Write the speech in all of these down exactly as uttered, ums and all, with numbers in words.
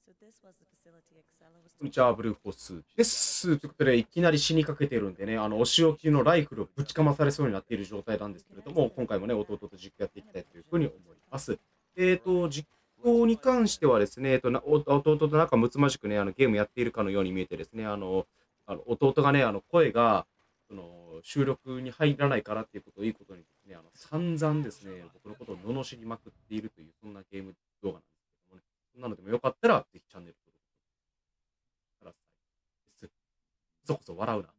こんにちは、ブルーホースです。ということで、いきなり死にかけてるんでね、あの、お仕置きのライフルをぶちかまされそうになっている状態なんですけれども、今回もね、弟と実況やっていきたいというふうに思います。えっと、実況に関してはですね、えっと、なお弟となんかむつまじくね、あのゲームやっているかのように見えてですね、あの、あの弟がね、あの声が、その収録に入らないからっていうことをいいことにですね、あの散々ですね、僕のことを罵りまくっているという、そんなゲーム動画なんですけどもね、そんなのでもよかったら、ぜひチャンネル登録ください。です。そこそ笑うな。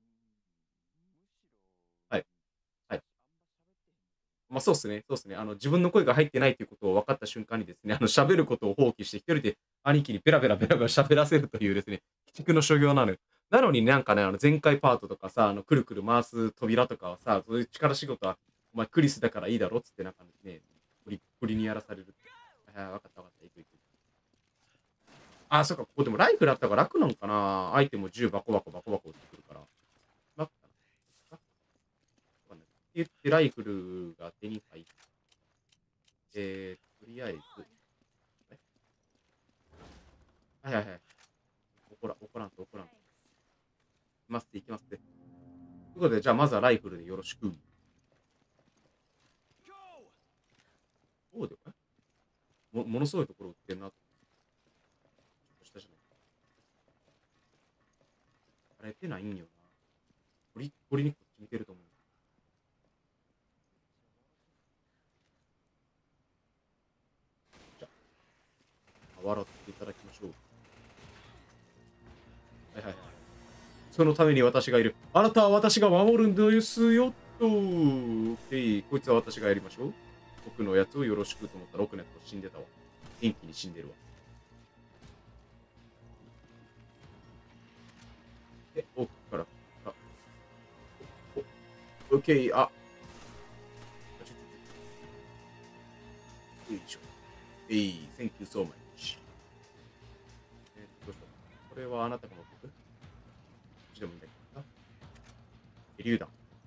はい。はい。まあ、そうっすね。そうっすね。あの、自分の声が入ってないということを分かった瞬間にですね、あの、喋ることを放棄して、一人で兄貴にペラペラペラペラ喋らせるというですね、鬼畜の所業なのよ。なのになんかね、あの、前回パートとかさ、あの、くるくる回す扉とかはさ、そういう力仕事は、お前クリスだからいいだろっつってなんかね、プリプリにやらされる。ああ、分かった分かった。いくいく。あ、そっか、ここでもライフルあったから楽なのかな。アイテムじゅうバコバコバコバコってくるから。楽かな。わかんない。って言ってライフルが手に入って、えー、とりあえず、えはいはいはい。怒ら、怒らんと怒らんと。いきますって、いきますって。ということで、じゃあまずはライフルでよろしく。そうで、えも、ものすごいところ売ってんなと。ちょっとしたじゃない。あれてないんよな。鳥、鳥にこっち見てると思う。じゃあ、笑っていただきましょう。はいはいはい。そのために私がいる。あなたは私が守るんですよと。えい、こいつは私がやりましょう。僕のやつをよろしくと思ったら、奥のやつ死んでたわ。元気に死んでるわ。え、奥から、あ、お、オッケー、あ、ちょちょちょよいしょ。えい、Thank you so much。えー、どうしよう。これはあなたが持ってくどっちでもいいんだけどな。手榴弾。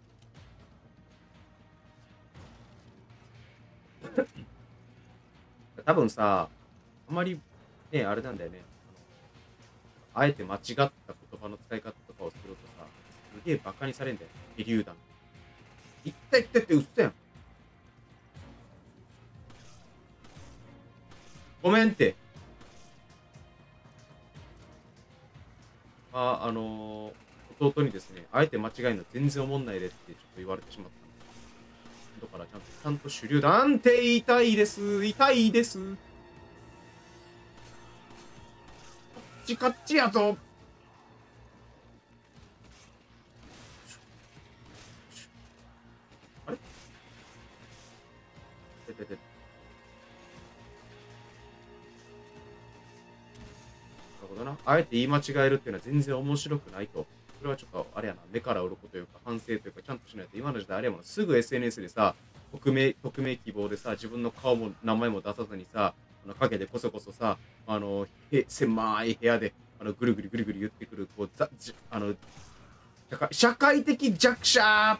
多分さ、あまりね、あれなんだよね。あのあえて間違った言葉の使い方とかをするとさ、すげえバカにされんだよ。手榴弾。いったいったってうっせやん。ごめんって。あ、あのー弟にですね、あえて間違えるの全然思んないでってちょっと言われてしまったんで。だからちゃんと、ちゃんと手榴弾って言いたいです。痛いです。こっちこっちやぞ。あれててて。なるほどな。あえて言い間違えるっていうのは全然面白くないと。それはちょっと、あれやな、目から鱗というか、反省というか、ちゃんとしないと、今の時代あれやもん、すぐ エスエヌエス でさ、匿名、匿名希望でさ、自分の顔も名前も出さずにさ、あの陰でこそこそさ、あの、へ狭い部屋で、あの、ぐるぐるぐるぐる言ってくる、こう、ざじあの、社会社会的弱者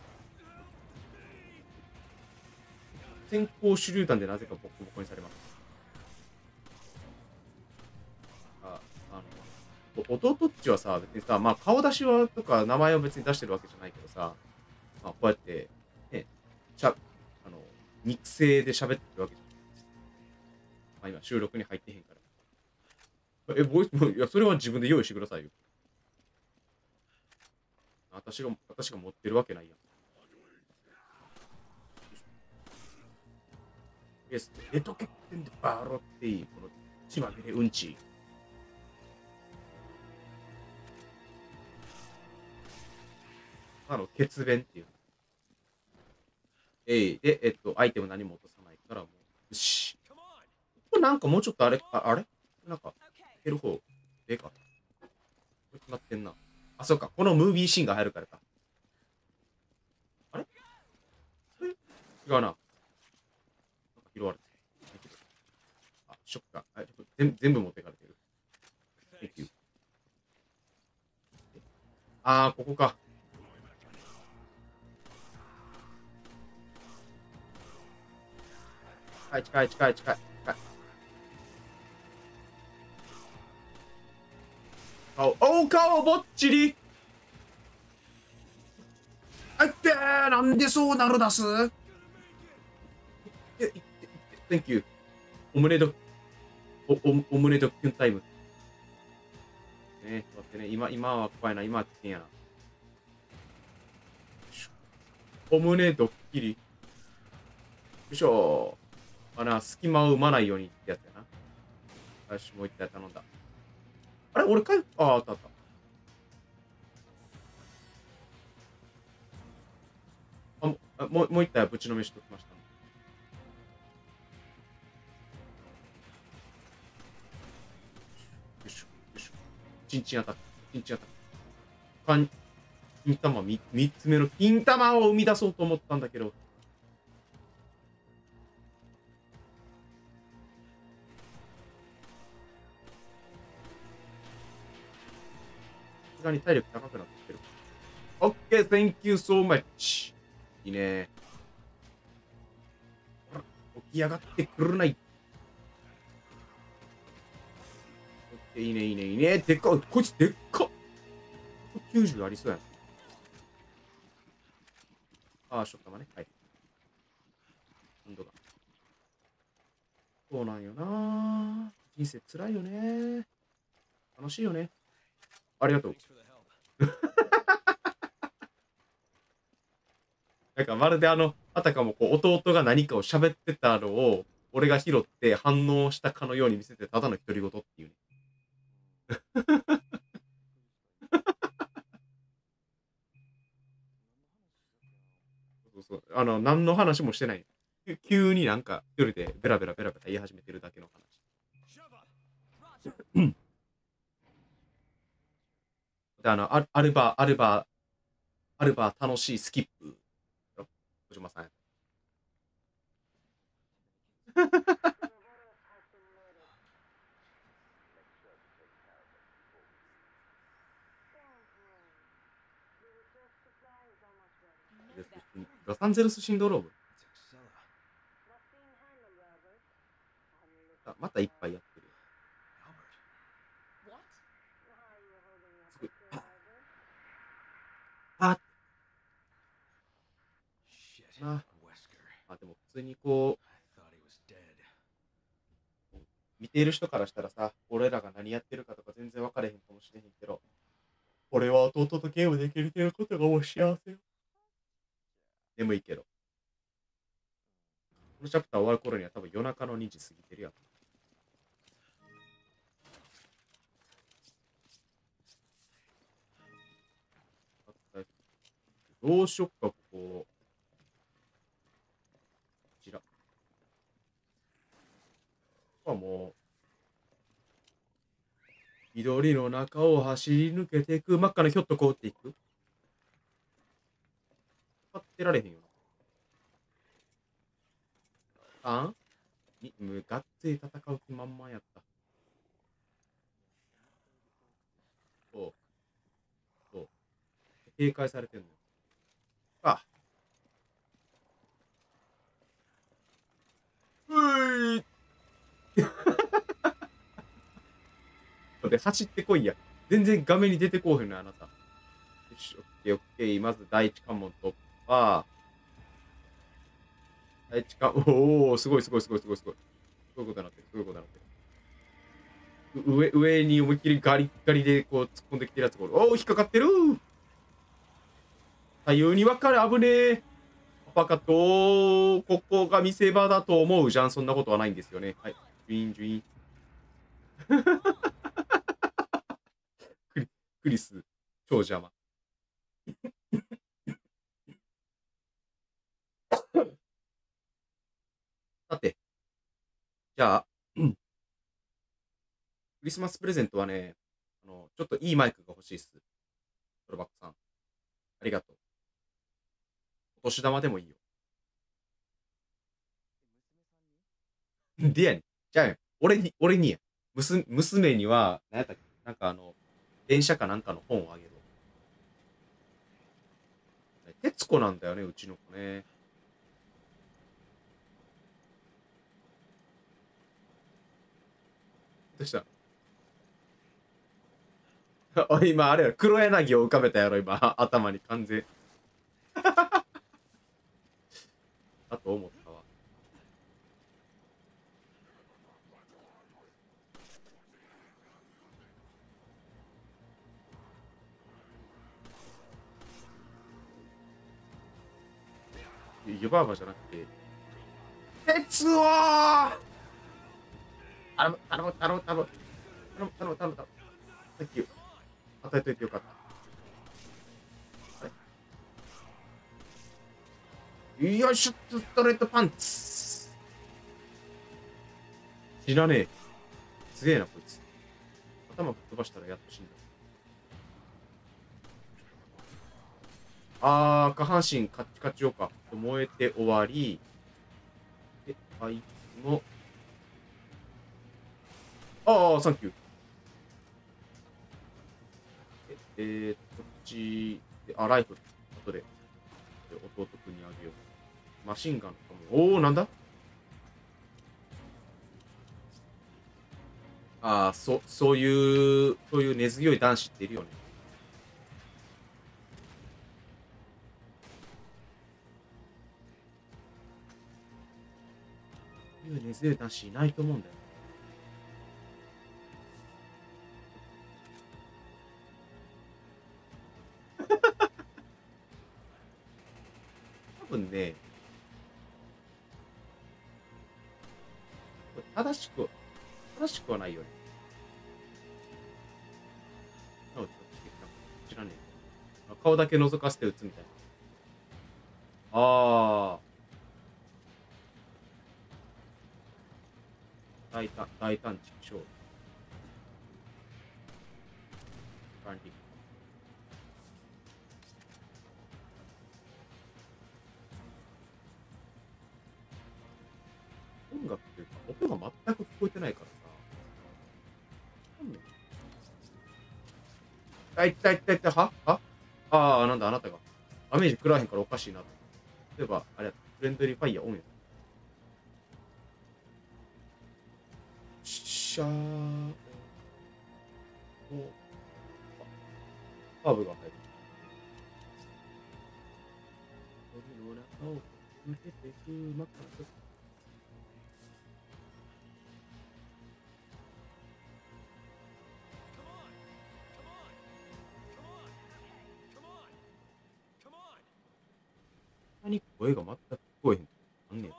先行手榴弾でなぜかボコボコにされます。あ、あの、お弟っちはさ、別にさ、まあ顔出しはとか名前を別に出してるわけじゃないけどさ、まあこうやって、ね、しゃ、あの、肉声で喋ってるわけじゃん。まあ今収録に入ってへんから。え、ボイス、いや、それは自分で用意してくださいよ。私が、私が持ってるわけないやん。イエス、えとけってんでバーロっていい、この血まみれうんち。あの、血便っていう。えい、で、えっと、アイテム何も落とさないからもう、よし。これなんかもうちょっとあれ、ああれなんか、減る方、ええか。これ決まってんな。あ、そうか。このムービーシーンが入るからか。あれえ違うな。なんか拾われてる。あ、ショッカー。はい、ちょっと全全部持ってかれてる。Thank you。あー、ここか。近い近い近い近い。近い顔、お顔ぼっちり。あってー、なんでそうなるだす。いって、いって、いって、Thank you。お胸ド、お、お、お胸ドキュンタイム。ね、待ってね、今、今は怖いな、今は危険やな。お胸ドッキリ。よいしょ。あな、隙間を生まないようにってやつやな。よし、もう一体頼んだ。あれ俺かい、ああ、あったあった。あ、もあもう、もう一体ぶちのめしときました、ね。よいしょ、よいしょ。チンチンアタック、チンチンアタック。か金玉みみっつめの金玉を生み出そうと思ったんだけど。さすがに体力高くなってきてる。オッケー、thank you so much。いいね。ほら、起き上がってくるない。オッケー、いいね、いいね、いいね。でっかい。こいつでっか。きゅうじゅうありそうやん。ああ、しょったまね。はい。温度が。そうなんよな。人生辛いよね。楽しいよね。ありがとう。なんかまるであの、あたかもこう弟が何かを喋ってたのを、俺が拾って反応したかのように見せて、ただの独り言っていうね。そうそう。あの、何の話もしてない。急になんか一人でベラベラベラベラ言い始めてるだけの話。で、あの、アルアルバ、アルバ、アルバ楽しいスキップ。小島さん。ロサンゼルスシンドローム。あ、また一杯やってる。すごい。あ、あ、あ、でも普通にこう、見ている人からしたらさ、俺らが何やってるかとか全然分かれへんかもしれへんけど、俺は弟とゲームできるてることがもう幸せよ。眠いけど。このチャプター終わる頃には多分夜中のにじ過ぎてるやん。どうしよっか、ここ。こちら。ここはもう、緑の中を走り抜けていく。真っ赤なひょっとこうっていく。立ってられへんよな。あんに、もうがっつり戦う気満々やった。そう、そう。警戒されてんのよ。あ、うーい。で、走ってこいや。全然画面に出てこうへんのよ、あなた。よし、オッケーオッケー。まず第一関門突破。第一関、おお、すごいすごいすごいすごいすごい。そういうことになってる、そういうことになってる。う上、上に思いっきりガリッガリでこう突っ込んできてるやつがおる。おお、引っかかってる。左右に分かれ、危ねえ。パパカと、ここが見せ場だと思うじゃん。そんなことはないんですよね。はい。ジュイン、ジュイン。クリクリス、超邪魔。さて、じゃあ、クリスマスプレゼントはね、あの、ちょっといいマイクが欲しいっす。トロバックさん。ありがとう。お年玉でもいいよ。でやねん。じゃあ、俺に、俺にや。娘娘には、なんやったっけ、なんかあの、電車かなんかの本をあげる。徹子なんだよね、うちの子ね。どうした？ おい今、あれやろ、黒柳を浮かべたやろ、今、頭に完全。だと思ったわ。湯婆婆じゃなくて、鉄を頼む、頼む、頼む、頼む、頼む、頼む、頼む、頼む。サンキュー。与えといてよかった。あれよいしょっと、ストレートパンツ。知らねえ。すげえな、こいつ。頭ぶっ飛ばしたらやっと死んだ。あー、下半身カッチカチをか。燃えて終わり。で、あいつの、ああ、サンキュー。え、えー、こっちで、あ、ライフル。後で、弟くんにあげよう。マシンガンとかも。おー、なんだああ、そ、そういう、そういう根強い男子っているよね。そういう根強い男子いないと思うんだよ。多分ね、正しく、正しくはないよね。なので知らねえ。顔だけ覗かせて撃つみたいな。ああ、大胆、大胆畜生。管理。音楽っていうか、音が全く聞こえてないからさ。あ、いったいったいった、ははああー、なんだ、あなたが。ダメージ食らわへんからおかしいな。例えば、あれや、フレンドリーファイヤーオンや。シャー。お、カーブが入る。鳥の中を抜けてくまかと。何声が全く聞こえへん。なんねん。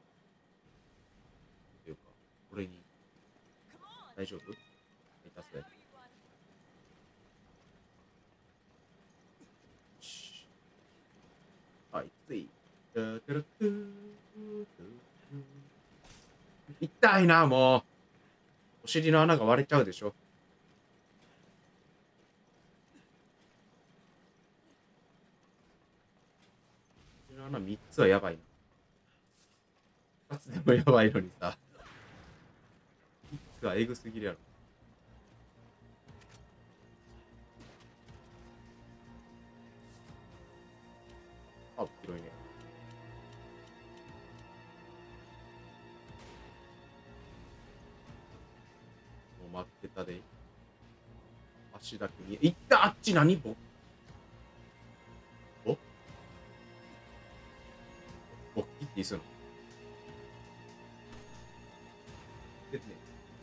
というか、これに、大丈夫下手すや。はい、つい。痛いな、もう。お尻の穴が割れちゃうでしょ。お尻の穴みっつはやばいな。ふたつでもやばいのにさ。みっつはエグすぎるやろ。あ、広いね。もう待ってたで。足だけに。いった、あっち何ぼぼぼっきって言いそうな。でね。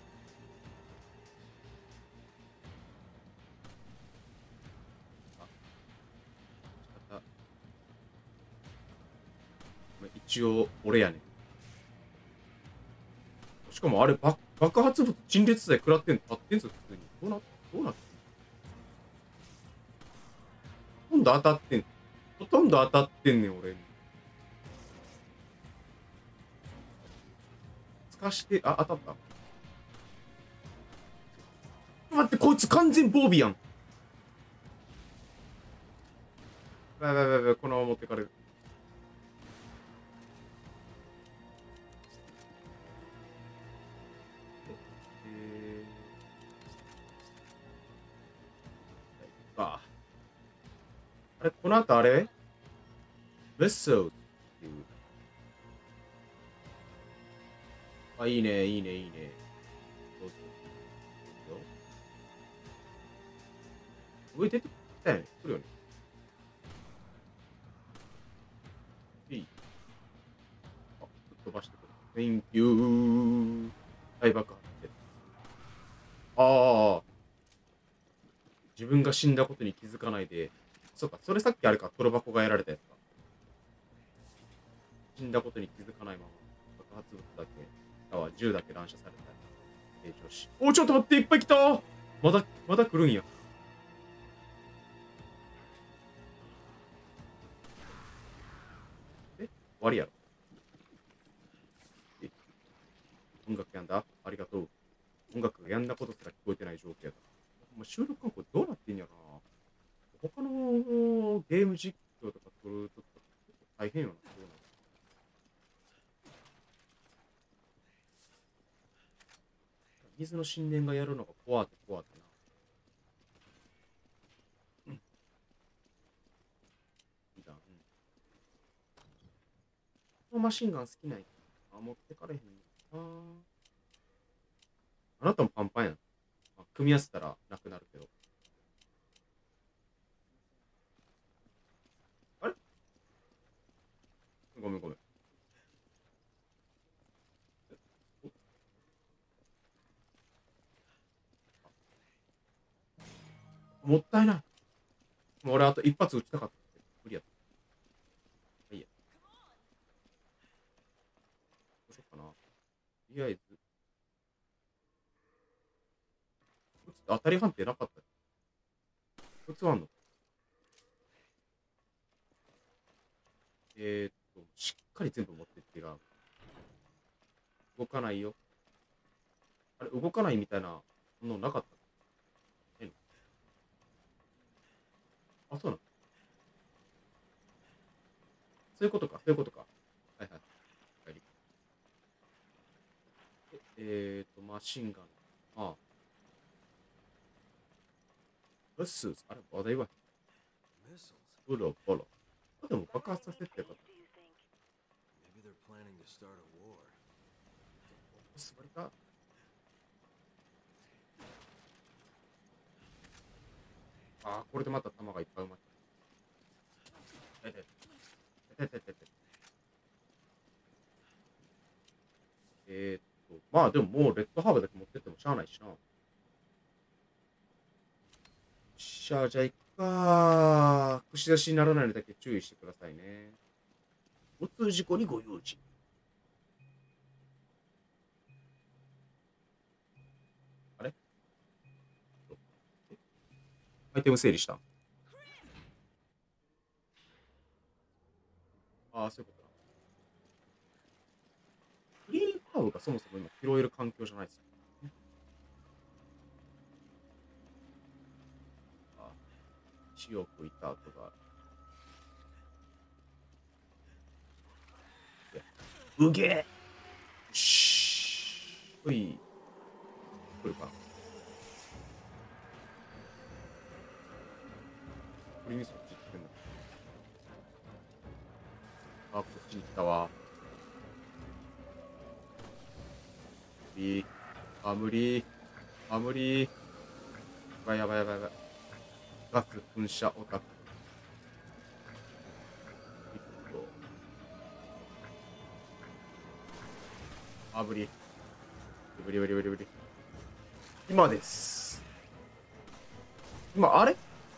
あ、仕方。一応、俺やねん。しかもあれ、爆爆発物陳列剤食らってんの立ってんぞ、普通に。どうな、どうなってんのほとんど当たってん。ほとんど当たってんねん、俺に。すかして、あ、当たった。待って、こいつ完全防備やん。やばいやばいやばい、このまま持ってかれる。えー、ああれ、この後あれベッソーっていう。あ、いいね、いいね、いいね。どうぞ。 上出てきたよね。来るよね。いい。あ、ぶっ飛ばしてくる。Thank you。大爆発って。ああ。自分が死んだことに気づかないで。そうか、それさっきあれか、トロ箱がやられたやつか。死んだことに気づかないまま、爆発物だけ、あは銃だけ乱射された。平常し。お、ちょっと待って、いっぱい来た。まだ、まだ来るんや。え、終わりやろ。え、音楽やんだ、ありがとう。音楽がやんだことすら聞こえてない状況やから。もう収録感これどうなってんやろな。他のゲーム実況とか撮るときとか結構大変よな。そうなの。水の神殿がやるのが怖って怖ってな。うん。いいだ。うん。このマシンガン好きなんや。あ、持ってかれへんの。ああなたもパンパンやん。まあ、組み合わせたらなくなるけど。あれ、ごめんごめん。もったいない。もう俺あと一発撃ちたかった。無理やった。いいや。どうしようかな。とりあえず、撃つ当たり判定なかった。撃つはんの。えー、っと、しっかり全部持ってってが、動かないよ。あれ、動かないみたいなのなかった。えの、あ、そうなの。そういうことか、そういうことか。はいはい。はい、えー、っと、マシンガン。ああ。うっす。あれ、話題は。ボロボロ。あ、でも爆発させてよかった。座りか。ああ、これでまた弾がいっぱい埋まっちゃう。てててててて。えー、っと、まあでももうレッドハーブだけ持ってってもしゃあないしな。しゃあ、じゃあ行くか。串出しにならないのだけ注意してくださいね。交通事故にご用心。あれ、アイテム整理した。ああ、そういうことだ。グリーンハーブがそもそも今拾える環境じゃないですよね。ああ、血を拭いた後が。いや、うげえ。よし。ほい。これかな。これにそっち行ってんだ。あ、こっちに来たわ。無理。あ、無理。あ、無理。やばいやばいやばいやばい。ガス噴射オタク。あ、無理。無理無理無理無理。今です。今、あれこ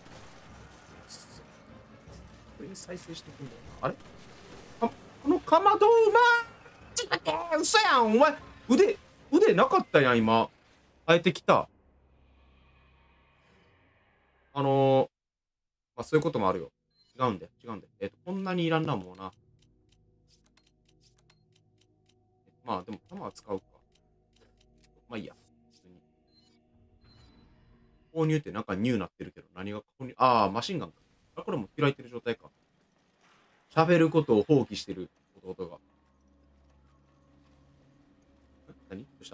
れに再生していくんだよな。あれ、あ、このかまどうまちょっと待って、嘘やん、お前。腕、腕なかったやん、今。生えてきた。あのー、まあ、そういうこともあるよ。違うんだよ、違うんだよ。えっと、こんなにいらんな、もうな。まあ、でも、弾は使うか。まあいいや。普通に。購入ってなんかニューなってるけど、何が購入、ああ、マシンガンか。あ、これも開いてる状態か。喋ることを放棄してる弟が。え、何どうした、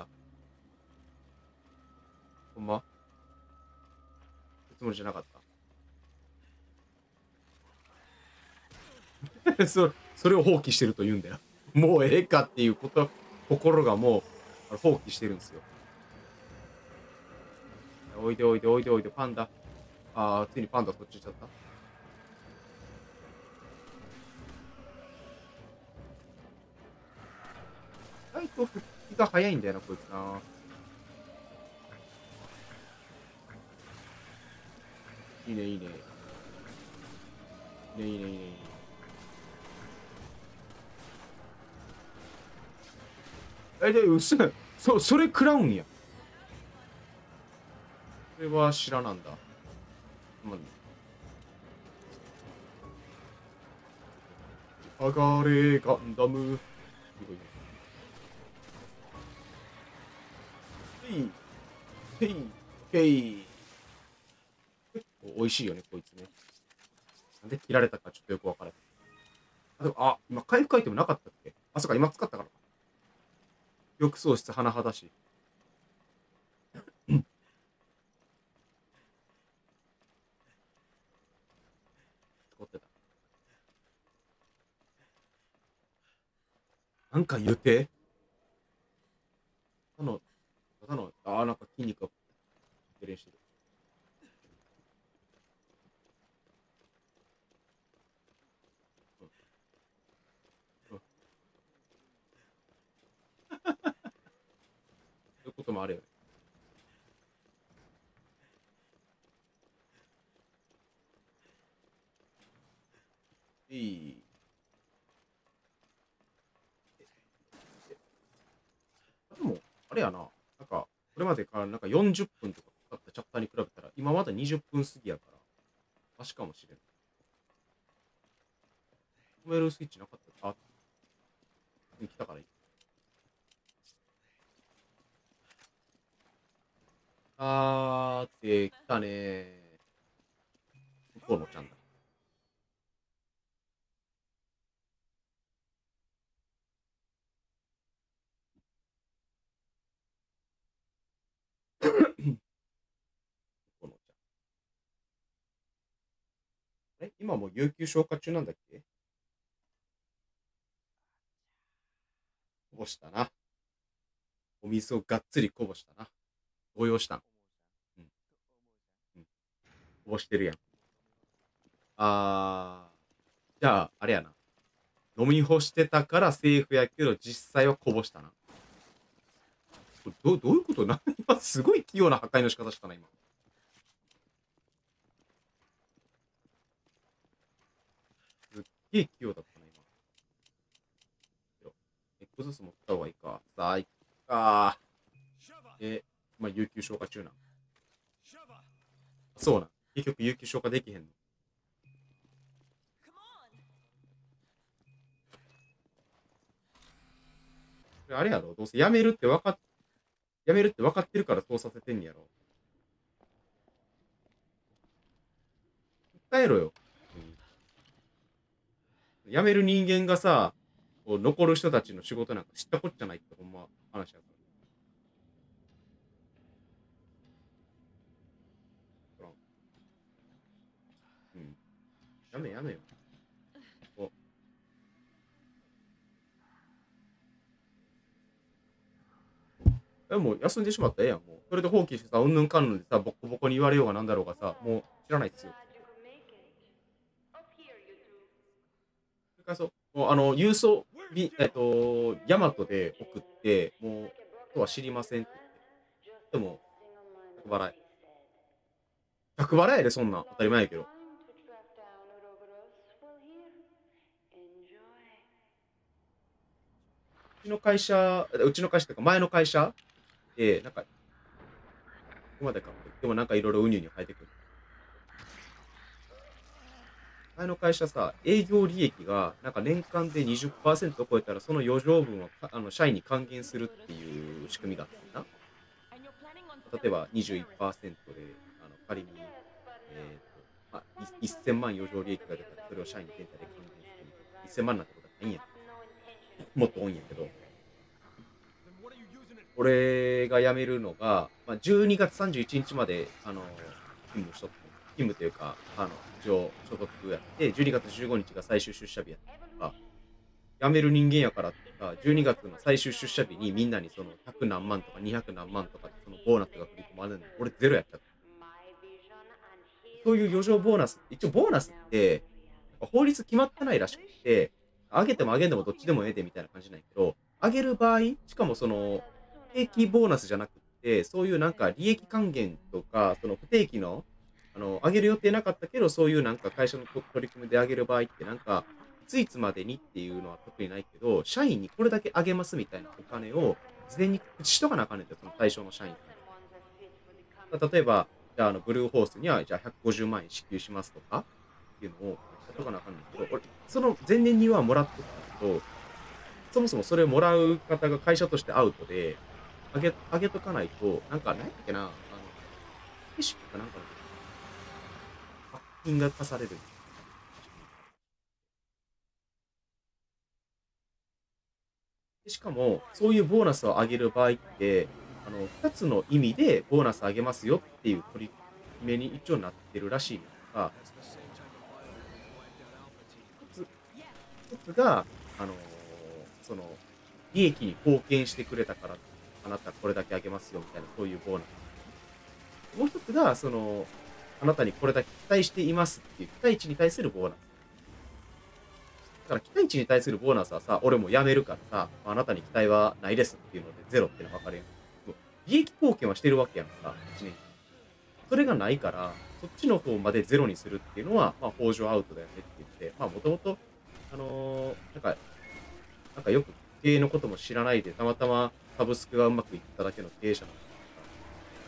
ほんまつもりじゃなかった。そそれを放棄してると言うんだよ。もうええかっていうこと、心がもう放棄してるんですよ。おいでおいでおいでおいで、パンダ。 ああ、ついにパンダそっち行っちゃった。意外と復帰が早いんだよな、こいつな。いいね、いいね。いいね、いいね、いいね。いいね。え、で、うっすら、そ、それ食らうんや。それは知らなんだ。まあ、上がれ、ガンダム。すごいね。へい、へい、へい。美味しいよね、こいつね。なんで切られたかちょっとよくわからない。あ、でも、あ、今回復アイテムなかったっけ？あ、そっか、今使ったからか。翼喪失、甚だし。うん。使ってた。なんか言うて。ただの、ただの、あー、なんか筋肉が出練してる。うん、うん。そういうこともあるよね。いい。でも、あれやな。なんか、これまでからなんかよんじゅっぷんとかかかったチャプターに比べたら、今まだにじゅっぷん過ぎやから、マシかもしれん。止めるスイッチなかった。あ、来たからいい。あーって来たねー。向こうのちゃんだ。向こうのちゃん。え、今もう有給消化中なんだっけ？こぼしたな。お水をがっつりこぼしたな。動揺したん。うん。うん。こぼしてるやん。あー。じゃあ、あれやな。飲み干してたからセーフやけど、実際はこぼしたな。これどうどういうことな？今すごい器用な破壊の仕方したな、今。すっげえ器用だったな、今。一個ずつ持った方がいいか。さあ、いっか。え、まあ、有給消化中なん。そうなん。結局、有給消化できへんの。あれやろ、どうせ辞めるって分かっ、辞めるって分かってるからそうさせてんやろ。訴えろよ。うん、辞める人間がさ、こう残る人たちの仕事なんか知ったこっちゃないってほんま話やから。うん。やめやめよ。こう。え、もう休んでしまったらええやん。もう。それで放棄してさ、うんぬんかんぬんでさ、ボコボコに言われようがなんだろうがさ、もう知らないっすよ。それからそう、もうあの、郵送、びえっと、ヤマトで送って、もう、あとは知りませんって言って。でも、着払い。着払いやで、そんなん。当たり前やけど。うちの会社、うちの会社というか前の会社で、なんか、ここまでかって、でもなんかいろいろウニュウニュ生えてくる。前の会社さ、営業利益がなんか年間でにじゅっパーセントを超えたら、その余剰分はかあの社員に還元するっていう仕組みがあってな。例えばにじゅういちパーセントで、あの仮に、えーとまあ、いせんまん余剰利益が出たら、それを社員全体で還元するみたいな。せんまんなんてことはないんやけど、もっと多いんやけど、俺が辞めるのが、まあ、じゅうにがつさんじゅういちにちまで、あの、勤務しとって、勤務というか、あの、一応所属やって、じゅうにがつじゅうごにちが最終出社日やったから、辞める人間やからってさ、じゅうにがつの最終出社日にみんなにそのひゃく何万とかにひゃく何万とかそのボーナスが振り込まれるの、俺ゼロやった。 そういう余剰ボーナス、一応ボーナスって、なんか法律決まってないらしくて、上げても上げんでもどっちでもええでみたいな感じなんやけど、上げる場合、しかもその、定期ボーナスじゃなくって、そういうなんか利益還元とか、その不定期の、あの、上げる予定なかったけど、そういうなんか会社のと取り組みで上げる場合って、なんか、いついつまでにっていうのは特にないけど、社員にこれだけ上げますみたいなお金を事前に告知しとかなあかんねんて、その対象の社員さん。例えば、じゃあ、あの、ブルーホースには、じゃあひゃくごじゅうまん円支給しますとかっていうのをやっとかなあかんねんけど、俺、その前年にはもらっとったけど、そもそもそれをもらう方が会社としてアウトで、あげあげとかないと、なんか、なんやったっけな、あの、意識かなんかの時に罰金が課されるんよ。で、しかも、そういうボーナスを上げる場合って、あの、ふたつの意味でボーナス上げますよっていう取り決めに一応なってるらしいねんか。一つ一つが、あの、その、利益に貢献してくれたから、あなたこれだけあげますよみたいな、そういうボーナス。もう一つが、その、あなたにこれだけ期待していますっていう期待値に対するボーナス。だから期待値に対するボーナスはさ、俺も辞めるからさ、あなたに期待はないですっていうのでゼロってのは分かるやん。もう利益貢献はしてるわけやんか、いちねん。それがないから、そっちの方までゼロにするっていうのは、まあ、法上アウトだよねって言って、まあ、もともと、あのーなんか、なんかよく経営のことも知らないで、たまたまサブスクがうまくいっただけの経営者なんだからさ、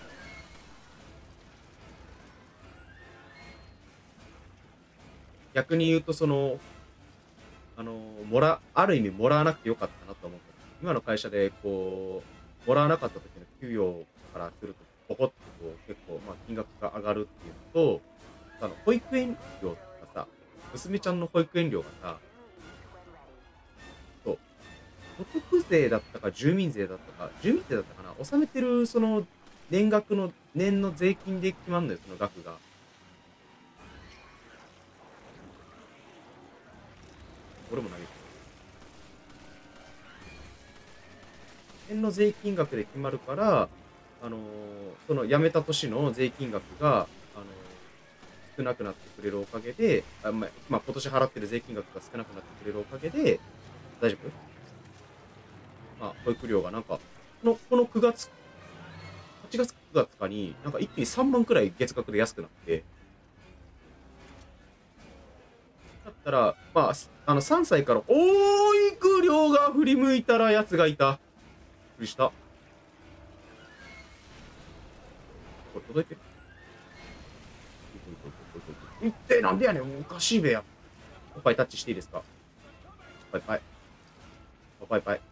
逆に言うと、その、あのーもら、ある意味もらわなくてよかったなと思って、今の会社で、こう、もらわなかった時の給与からすると、ポコッとこう結構、まあ、金額が上がるっていうのと、あの、保育園料とかさ、娘ちゃんの保育園料がさ、そう、所得税だったか住民税だったか、住民税だったかな、納めてるその年額の年の税金で決まるのよ、その額が。俺も投げてる。年の税金額で決まるから、あのーその辞めた年の税金額が、あのー少なくなってくれるおかげで、あ、まあ、まあ、今年払ってる税金額が少なくなってくれるおかげで、大丈夫、まあ、保育料がなんか、この、このくがつ、はちがつくがつかに、なんか一気にさんまんくらい月額で安くなって、だったら、まあ、すあの、さんさいから、保育料が振り向いたらやつがいた。びっくりした。これ届いてる、いって、なんでやねん、おかしいべや。おっぱいタッチしていいですか？パイパイ。おパイパイ。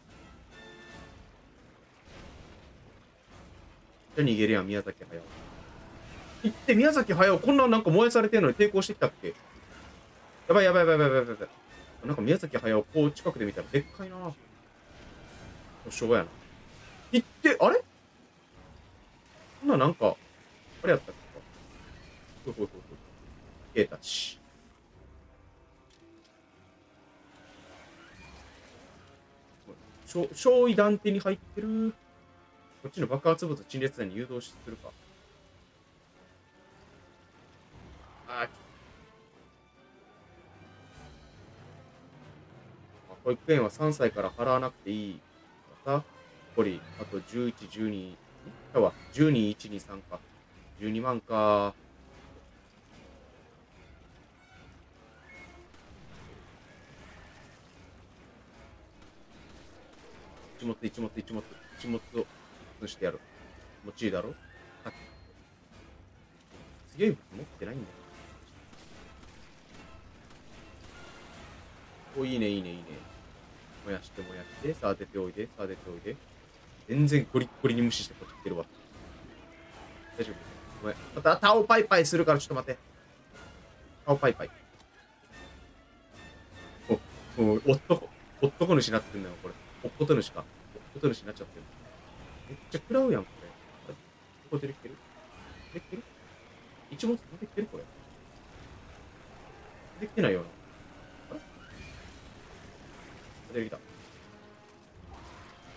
じゃ逃げるやん、宮崎駿。いって、宮崎駿、こんななんか燃やされてんのに抵抗してきたっけ？やばいやばいやばいやばいやばいやばい。なんか宮崎駿、こう近くで見たらでっかいな。昭和やな。いって、あれこんななんか、あれやったっけか。ほいほいほいほい。消えたし。焼焼夷弾手に入ってる。こっちの爆発物陳列弾に誘導するか。あー、保育園はさんさいから払わなくていいからさ、残り、あとじゅういち、じゅうに、ん今日はじゅうに、いち、に、さんか。じゅうにまんか。一物、一物、一物、一物を移してやる。気持ちいいだろ？あ、強い武器持ってないんだよ。お、いいね、いいね、いいね。燃やして燃やして、さあ出ておいで、さあ出ておいで。全然ゴリッゴリに無視してこっち来てるわ。大丈夫？ごめん。また、タオパイパイするからちょっと待って。タオパイパイ。お、お、男、男主になってんのよ、これ。おっこと主か。おっこと主になっちゃってる。めっちゃ食らうやん、これ。どこ出てきてる？出てきてる？一物出てきてるこれ。出てきてないよな。あれ出てきた。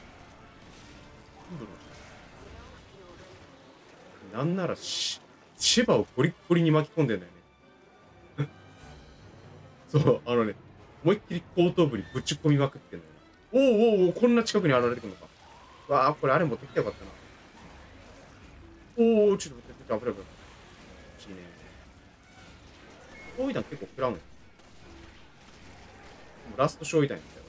なんならし、 シェバをゴリッゴリに巻き込んでんだよね。そう、あのね、思いっきり後頭部にぶち込みまくってんだよね。おうおうおう、こんな近くに現れてくるのか。わあ、これあれ持ってきてよかったな。おお、ちょっと待って、ちょっと危ない危ない。欲しいね。焼夷弾結構食らうんや。ラスト焼夷弾やったよ。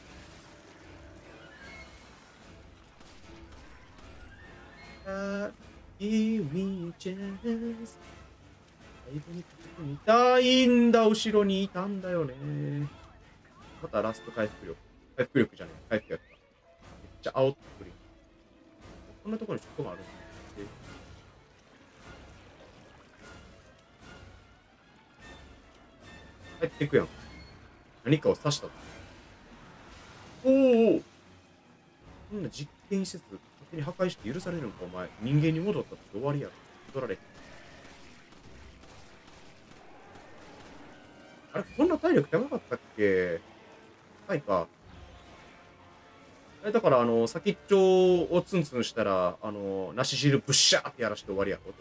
あー、Give me a chance。最後にかけてみたいんだ、後ろにいたんだよね。またラスト回復力。回復力じゃねえ、回復力か。めっちゃ煽ってくる。こんなところにショットがあるんだ。帰っていくやん。何かを刺したと。おお、こんな実験施設、勝手に破壊して許されるのか、お前。人間に戻ったって終わりやろ。戻られへん。あれ、こんな体力高かったっけ？高いか。え、だから、あの、先っちょをツンツンしたら、あの、梨汁ブッシャーってやらして終わりやろ。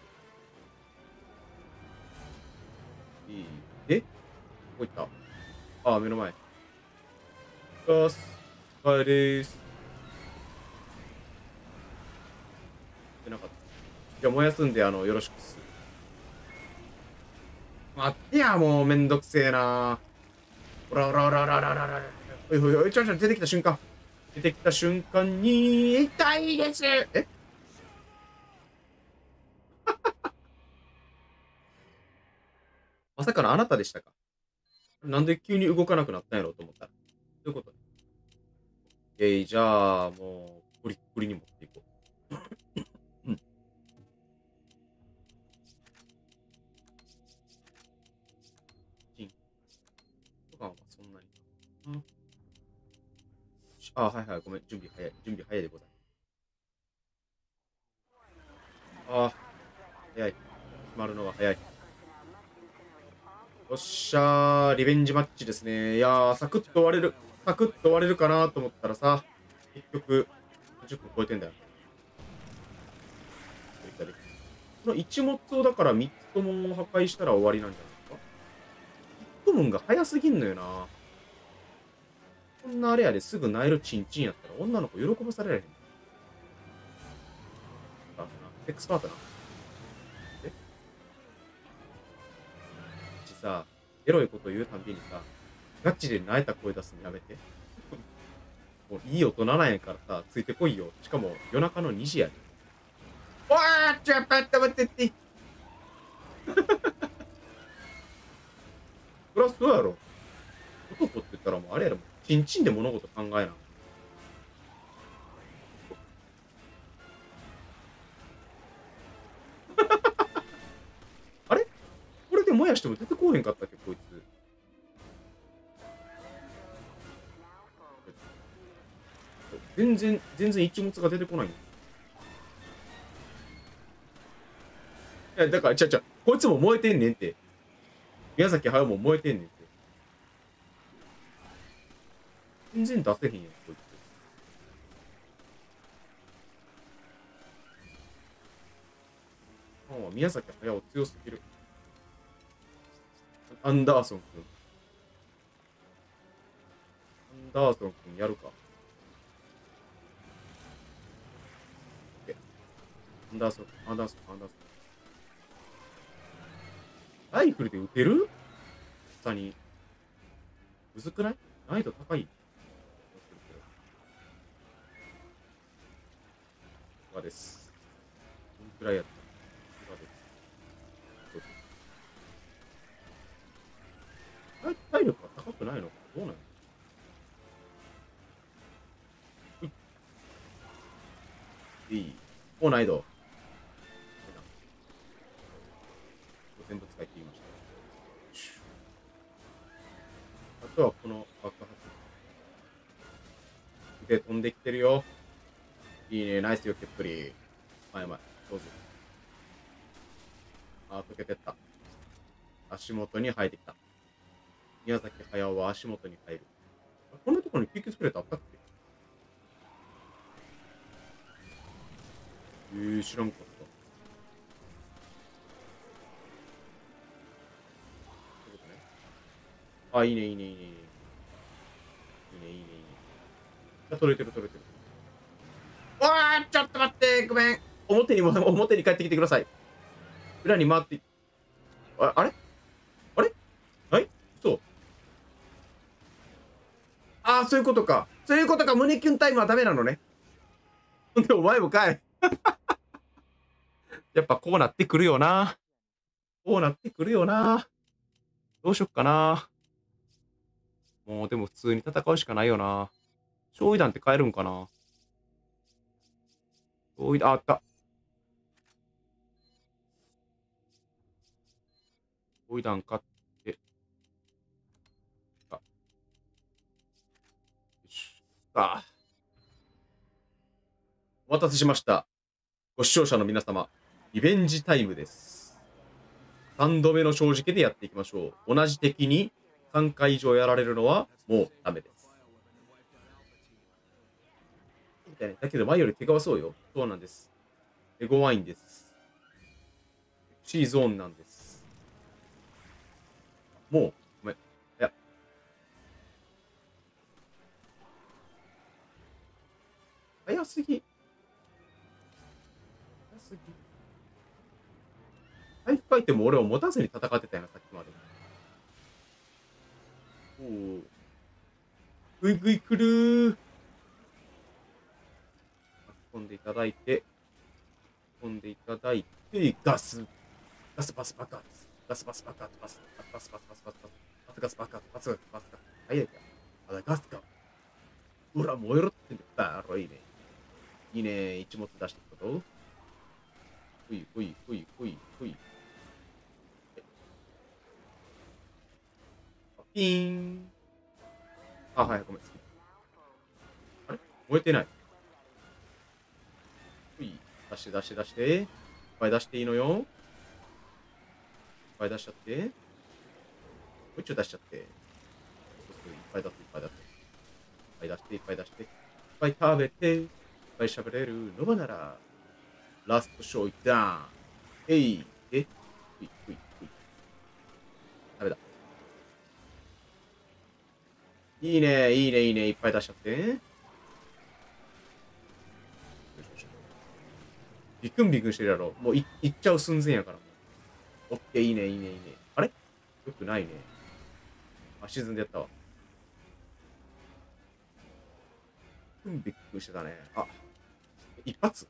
いい。え、どこ行った？ああ、目の前。よし。お疲れです。ってなかった。じゃあ、燃やすんで、あの、よろしくっす。待ってや、もう、めんどくせえな。おらおらおらおらおらおらおら。おいおいおい、ちょちょ、出てきた瞬間。出てきた瞬間に、痛いです。え、まさかのあなたでしたか？なんで急に動かなくなったんやろうと思ったら。どういうこと？えい、じゃあ、もう、プリップリに持っていこう。うん。チン。とかはそんなに。うん。あ、はいはい、ごめん。準備早い。準備早いでございます。ああ、早い。決まるのは早い。よっしゃー、リベンジマッチですね。いやー、サクッと終われる。サクッと終われるかなと思ったらさ、結局、じゅっぷん超えてんだよ。できたできた。この一物をだからみっつとも破壊したら終わりなんじゃないですか？ヒットムンが早すぎんのよな。こんなあれやですぐナイルチンチンやったら女の子喜ばされられへん。パートナー。エックスパートナー。え、ちさ、エロいこと言うたんびにさ、ガチで泣いた声出すのやめて。もういい大人なんやからさ、ついてこいよ。しかも夜中のにじやで。わー、ちょ、待って待ってって。そりゃそうやろ。男って言ったらもうあれやろ。チンチンで物事考えな。あれ、これで燃やしても出てこうへんかったっけ、こいつ。全然、全然一物が出てこないん。いや、だから、ちゃちゃ、こいつも燃えてんねんって。宮崎駿も燃えてんねんって。全然出せへんやん、こいつ。ファンは宮崎駿強すぎる。アンダーソン君。アンダーソン君やるか。え、アンダーソン、アンダーソン、アンダーソン。ライフルで撃てる？下に。むずくない？難易度高い。いかがです。どんくらいやったいかがです。体体力が高くないのかどうなの？いい。高難易度。全部使い切りました。あとはこの爆発。で、飛んできてるよ。いいね、ナイスよ、けっぷり。前前、上手。あー、溶けてった。足元に生えてきた。宮崎駿は足元に入る。あ、こんなところに救急スプレーってあったっけ？えー、知らんかった。 あ、いいね、いいね、いいね。いいね、いいね、いいね、いいね。あ、取れてる、取れてる。わあ、ちょっと待って、ごめん。表にも、表に帰ってきてください。裏に回って、あ、あれあれはい、そう。ああ、そういうことか。そういうことか。胸キュンタイムはダメなのね。ほんで、お前もかい。やっぱこうなってくるよな。こうなってくるよな。どうしよっかな。もうでも普通に戦うしかないよな。焼夷弾って買えるんかな。焼夷弾、あった。焼夷弾買って。あ、よし。あ、お待たせしました。ご視聴者の皆様、リベンジタイムです。さんどめの正直でやっていきましょう。同じ敵にさんかい以上やられるのはもうダメです。だけど前より手がそうよ。そうなんです。エゴワインです。シーゾーンなんです。もう、ごめん。いや、早すぎ。早すぎ。回復アイテム俺を持たずに戦ってたよな、さっきまで。おお。ぐいぐい来るー。飛んでいただいて、飛んでいただいて、ガス。ガスバス爆発。ガスバス爆発。バスバスバスバスバスバス。バスガス爆発。バスガスバスガス。早いか。まだガスか。ほら、燃えろってんだ。あら、いいね。いいね。一物出していくこと。ほいほいほいほいほい。ピーン。あ、はい、ごめん。あれ燃えてない。ほい。出して出して出して。いっぱい出していいのよ。いっぱい出しちゃって。もう一丁出しちゃって。そうそう、いっぱい出す、いっぱい出す。いっぱい出して、いっぱい出して。いっぱい食べて、いっぱい喋れるのばなら、ラストショーイダーン。えい、え、ほいほいほい。ダメだ。いいね、いいね、いいね。いっぱい出しちゃって。よしよしよし。ビクンビクンしてるやろ。もういいっちゃう寸前やから。オッケー、いいね、いいね、いいね。あれよくないね。あ、沈んでやったわ。ビクンビクンしてたね。あ、一発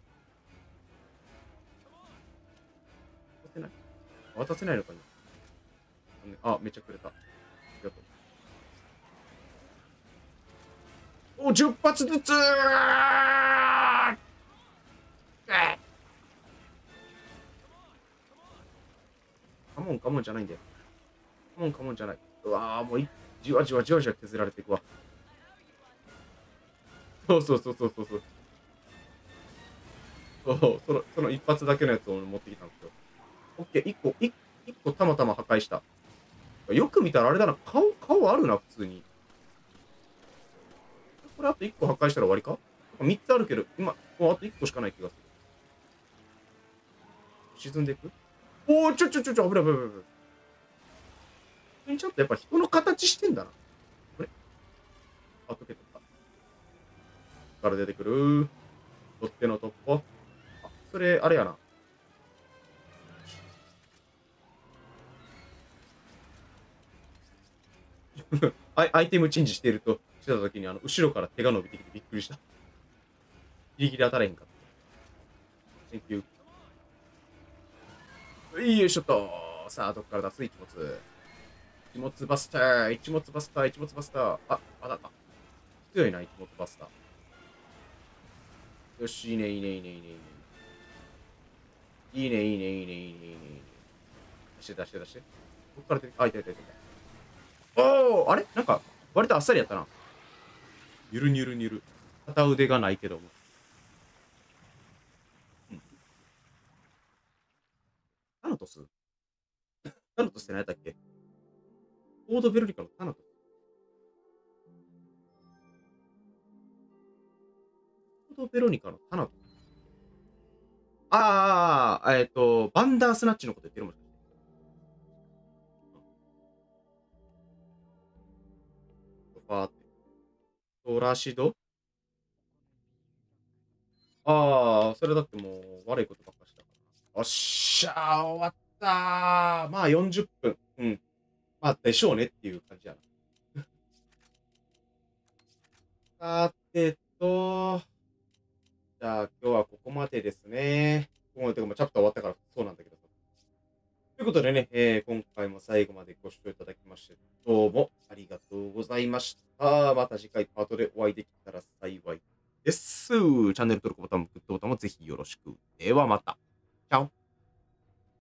渡せない渡せないのかな。あ、めっちゃくれた。ありがとう。お、じゅっ発ずつー。カモンカモンじゃないんだよ。カモンカモンじゃない。うわー、もういじわじわじわじわ削られていくわ。そうそうそうそうそうそう。そうその、その一発だけのやつを持ってきたんですよ。オッケー、一個、一一個たまたま破壊した。よく見たらあれだな、顔、顔あるな、普通に。これあと一個破壊したら終わりか。三つあるけど、今、もうあと一個しかない気がする。沈んでいく。おー、ちょちょちょちょ、危ない危ない危ない危ない。ちょっとやっぱ人の形してんだな。これあ、溶けてた。から出てくる。取っ手の突破。あ、それ、あれやな。アイアイテムチェンジしてると、してた時に、あの、後ろから手が伸びてきてびっくりした。ギリギリ当たれへんかった。センキュー。よいしょっと。さあ、どっから出す一物。一物バスター、一物バスター、一物バスター。あ、あだった。強いな、一物バスター。よし、いいね、いいね、いいね、いいね。いいね、いいね、いいね、いいね、いいね。いいね、出して、出して、出して。ここから出て、あ、いたいたいたいた。おー、あれなんか、割とあっさりやったな。ゆるにゅるにゅる。片腕がないけども。うん。タナトスタナトスって何やったっけ。コードベロリカのタナトス。コードベロニカのタナトス。ああ、えっと、バンダースナッチのこと言ってるもん。 パーって。ソラシドああ、それだってもう悪いことばっかしたから。よっしゃー、終わったー。まあよんじゅっぷん。うん。まあ、でしょうねっていう感じやな。さてと、じゃあ今日はここまでですね。ここまでというか、まあチャプター終わったからそうなんだけどさ。ということでね、えー今回も最後までご視聴いただきまして、どうもありがとうございました。また次回パートでお会いできたら幸いです。チャンネル登録ボタンもグッドボタンもぜひよろしく。ではまた。チャオ。